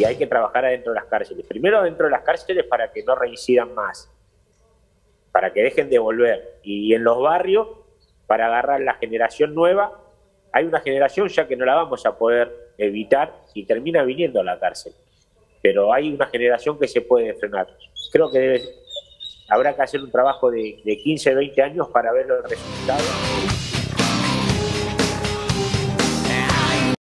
y hay que trabajar adentro de las cárceles. Primero adentro de las cárceles para que no reincidan más, para que dejen de volver. Y en los barrios, para agarrar la generación nueva. Hay una generación ya que no la vamos a poder evitar y termina viniendo a la cárcel. Pero hay una generación que se puede frenar. Creo que habrá que hacer un trabajo de 15, 20 años para ver los resultados.